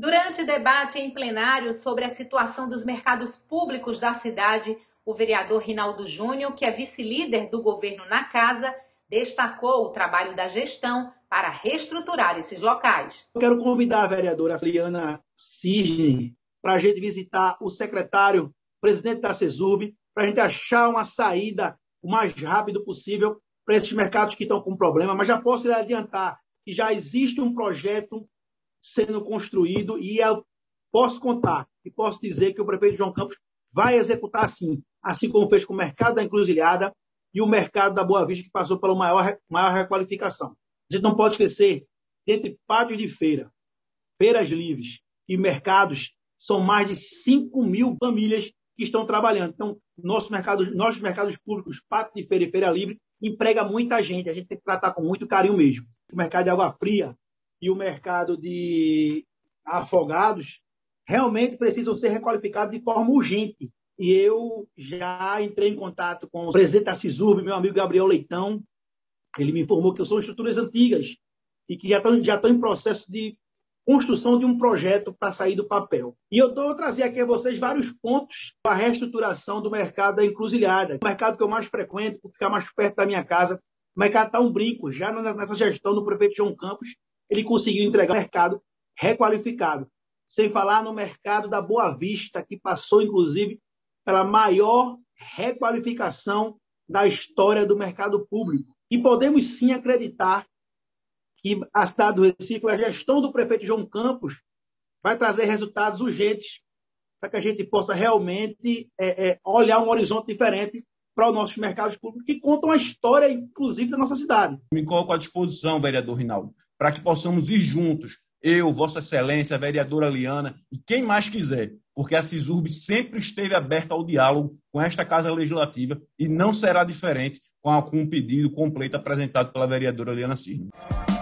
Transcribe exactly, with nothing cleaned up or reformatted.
Durante debate em plenário sobre a situação dos mercados públicos da cidade, o vereador Rinaldo Júnior, que é vice-líder do governo na casa, destacou o trabalho da gestão para reestruturar esses locais. Eu quero convidar a vereadora Liana Cisne para a gente visitar o secretário, presidente da CESURB, para a gente achar uma saída o mais rápido possível para esses mercados que estão com problema. Mas já posso lhe adiantar que já existe um projeto sendo construído e eu posso contar e posso dizer que o prefeito João Campos vai executar assim, assim como fez com o mercado da Encruzilhada e o mercado da Boa Vista, que passou pela maior, maior requalificação. A gente não pode esquecer, entre pátios de feira, feiras livres e mercados, são mais de cinco mil famílias que estão trabalhando. Então, nosso mercado, nossos mercados públicos, pátio de feira e feira livre, emprega muita gente. A gente tem que tratar com muito carinho mesmo. O mercado de Água Fria e o mercado de Afogados realmente precisam ser requalificados de forma urgente. E eu já entrei em contato com o presidente da CESURB, meu amigo Gabriel Leitão. Ele me informou que são estruturas antigas e que já estão, já estão em processo de construção de um projeto para sair do papel. E eu estou trazendo aqui a vocês vários pontos para a reestruturação do mercado da Encruzilhada. O mercado que eu mais frequento, por ficar mais perto da minha casa. O mercado está um brinco. Já nessa gestão do prefeito João Campos, ele conseguiu entregar um mercado requalificado. Sem falar no mercado da Boa Vista, que passou, inclusive, pela maior requalificação da história do mercado público. E podemos sim acreditar que a cidade do Recife, a gestão do prefeito João Campos, vai trazer resultados urgentes para que a gente possa realmente é, é, olhar um horizonte diferente para os nossos mercados públicos, que contam a história, inclusive, da nossa cidade. Me coloco à disposição, vereador Rinaldo, para que possamos ir juntos, eu, Vossa Excelência, a vereadora Liana e quem mais quiser, porque a CESURB sempre esteve aberta ao diálogo com esta Casa Legislativa e não será diferente com o pedido completo apresentado pela vereadora Liana Cisne.